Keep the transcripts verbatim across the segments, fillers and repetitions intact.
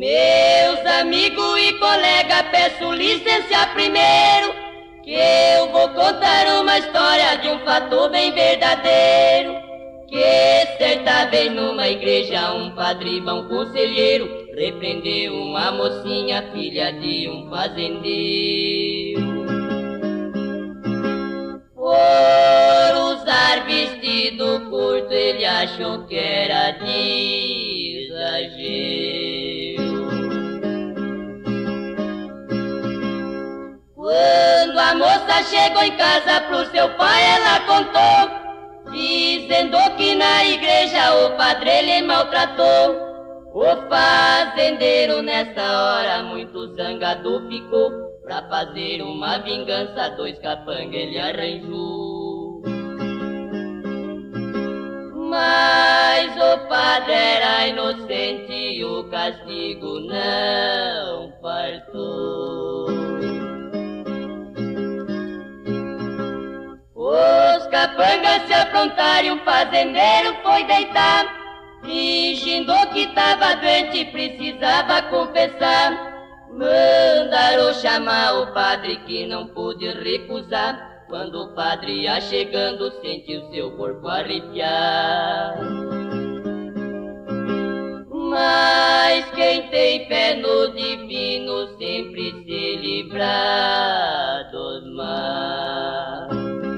Meus amigos e colegas, peço licença primeiro, que eu vou contar uma história de um fato bem verdadeiro. Que certa vez numa igreja um padre bom conselheiro repreendeu uma mocinha, filha de um fazendeiro, por usar vestido curto. Ele achou que era de exagero. Quando a moça chegou em casa pro seu pai, ela contou, dizendo que na igreja o padre ele maltratou. O fazendeiro nessa hora muito zangado ficou, pra fazer uma vingança dois capangas ele arranjou. Mas o padre era inocente e o castigo não fartou. Os capangas se aprontaram e o fazendeiro foi deitar, fingindo que tava doente e precisava confessar. Mandaram chamar o padre que não pôde recusar. Quando o padre ia chegando, sentiu seu corpo arrepiar. Mas quem tem fé no divino sempre se livra dos males.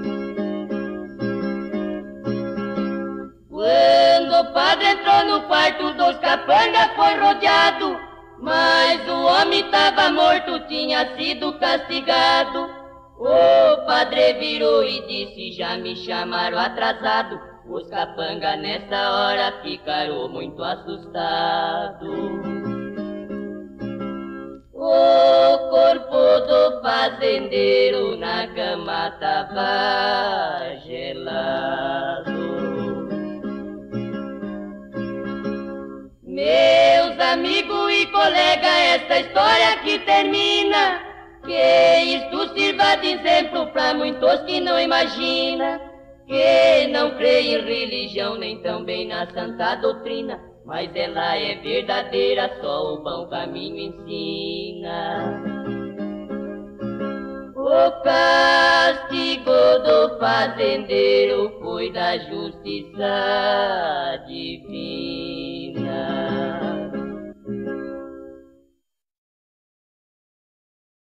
Quando o padre entrou no quarto dos capangas, foi rodeado, mas o homem tava morto, tinha sido castigado. O padre virou e disse, já me chamaram atrasado. Os capangas nessa hora ficaram muito assustados. O corpo do fazendeiro na cama tava gelado. Meus amigos e colegas, esta história que termina, que isto sirva de exemplo para muitos que não imaginam, que não creem em religião nem também na santa doutrina, mas ela é verdadeira, só o bom caminho ensina. O castigo do fazendeiro foi da justiça divina.